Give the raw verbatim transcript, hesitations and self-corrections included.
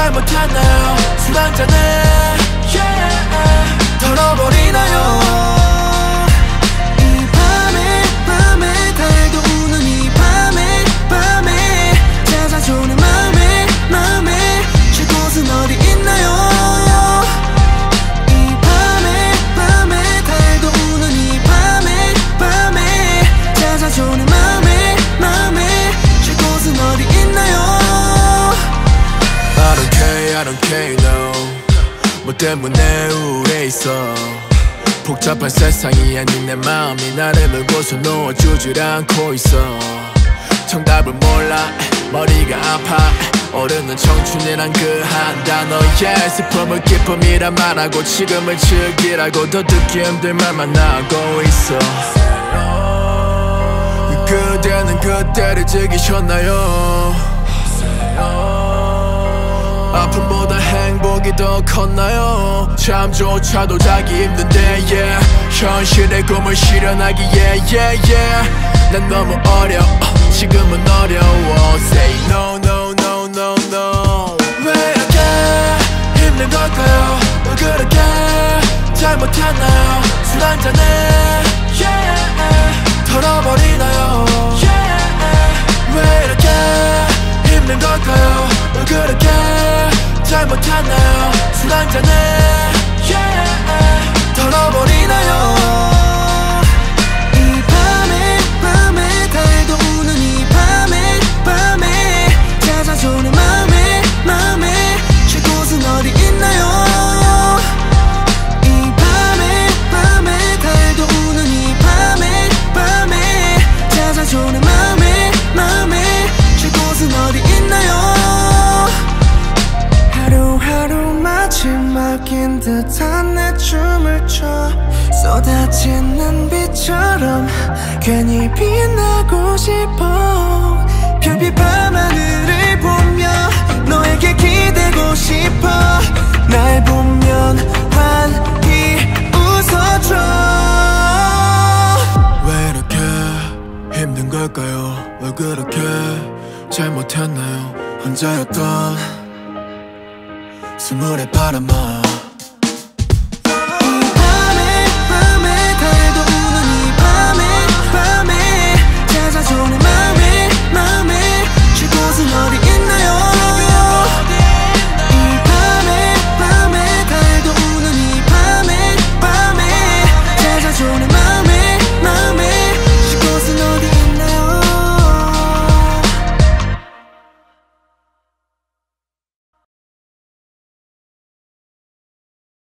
잘못했나요? 술 한잔에 yeah. 털어버리나요? 이 밤에 밤에 달도 우는 이 밤에 밤에 찾아주는 맘에 맘에 쉴 곳은 어디 있나요? 이 밤에 밤에 달도 우는 이 밤에 밤에 찾아주는 맘에 맘에 쉴 곳은 어디 있나요? I don't care, I don't care, no. 뭐 때문에 우울해 있어. 복잡한 세상이 아닌 내 마음이 나를 물고서 놓아주질 않고 있어. 정답을 몰라 머리가 아파 오르는 청춘이란 그 한 단어에 슬픔을 기쁨이라 말하고 지금을 즐기라고 더 듣기 힘든 말만 하고 있어. 그대는 그때를 즐기셨나요? 아픔보다 행복이 더 컸나요? 잠조차도 자기 힘든데 yeah. 현실의 꿈을 실현하기에 yeah, yeah. 난 너무 어려워 지금은 어려워 Say no no no no no. 왜 이렇게 힘든 걸까요? 왜 그렇게 잘못했나요? 술 한잔에 yeah. 털어버리나요? yeah. 왜 이렇게 힘든 걸까요? 왜 그렇게 잘못했나요? 술 한잔에 yeah. 털어버리나요? 이 밤에 밤에 달도 우는 이 밤에 밤에 찾아주는 맘에 맘에 쉴 곳은 어디 있나요? 이 밤에 밤에 달도 우는 이 밤에 밤에 찾아주는 맘에 맘에 쉴 곳은 어디 있나요? 하루하루 마지막인 듯한 내 춤을 춰 쏟아지는 빛처럼 괜히 빛나고 싶어. 별빛 밤하늘을 보며 너에게 기대고 싶어. 날 보면 환히 웃어줘. 왜 이렇게 힘든 걸까요? 왜 그렇게 잘못했나요? 혼자였던 스물의 바람아